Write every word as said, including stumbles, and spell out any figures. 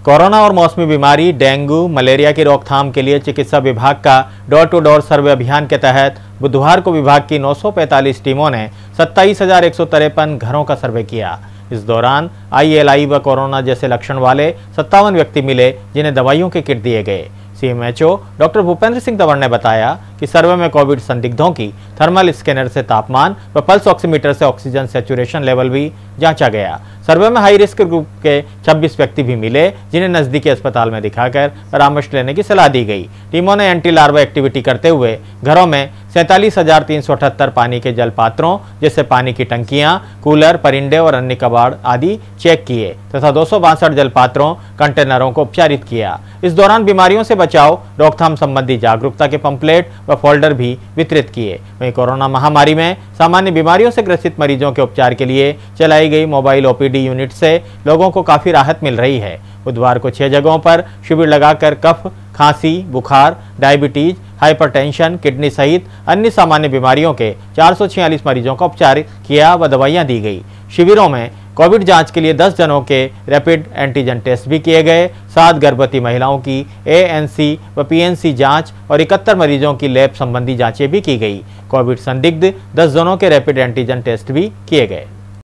Corona और मौसमी बीमारी डेंगू मलेरिया की रोकथाम के लिए चिकित्सा विभाग का डोर टू डोर सर्वे अभियान के तहत बुधवार को विभाग की नौ सौ पैंतालीस टीमों ने सत्ताईस हजार एक सौ तिरपन घरों का सर्वे किया। इस दौरान आई एल आई व कोरोना जैसे लक्षण वाले सत्तावन व्यक्ति मिले, जिन्हें दवाइयों के किट दिए गए। C M H O doctor Bhupendra Singh Tanwar ने बताया कि सर्वे में कोविड संदिग्धों की थर्मल स्कैनर से तापमान व पल्स ऑक्सीमीटर से ऑक्सीजन सैचुरेशन लेवल भी जांचा गया। सर्वे में हाई रिस्क ग्रुप के छब्बीस व्यक्ति भी मिले, जिन्हें नजदीकी अस्पताल में दिखाकर परामर्श लेने की सलाह दी गई। टीमों ने एंटी लार्वा एक्टिविटी करते हुए घरों में सैंतालीस हजार तीन सौ अठहत्तर पानी के जल पात्रों जैसे पानी की टंकियां, कूलर, परिंडे और अन्य कबाड़ आदि चेक किए तथा दो सौ बासठ जल पात्रों कंटेनरों को उपचारित किया। इस दौरान बीमारियों से बचाव रोकथाम संबंधी जागरूकता के पंपलेट व फोल्डर भी वितरित किए। वहीं कोरोना महामारी में सामान्य बीमारियों से ग्रसित मरीजों के उपचार के लिए चलाई गई mobile O P D unit से लोगों को काफी राहत मिल रही है। बुधवार को छह जगहों पर शिविर लगाकर कफ, खांसी, बुखार, डायबिटीज, हाइपरटेंशन, किडनी सहित अन्य सामान्य बीमारियों के चार सौ छियालीस मरीजों का उपचार किया व दवाइयां दी गई। शिविरों में कोविड जांच के लिए दस जनों के रैपिड एंटीजन टेस्ट भी किए गए। सात गर्भवती महिलाओं की ए एन सी व पी एन सी जांच और इकहत्तर मरीजों की लैब संबंधी जांचें भी की गई। कोविड संदिग्ध दस जनों के रैपिड एंटीजन टेस्ट भी किए गए।